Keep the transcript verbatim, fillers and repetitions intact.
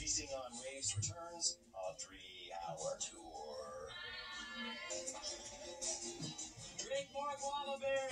Racing on Waves returns, a three-hour tour. Drink more guava berry.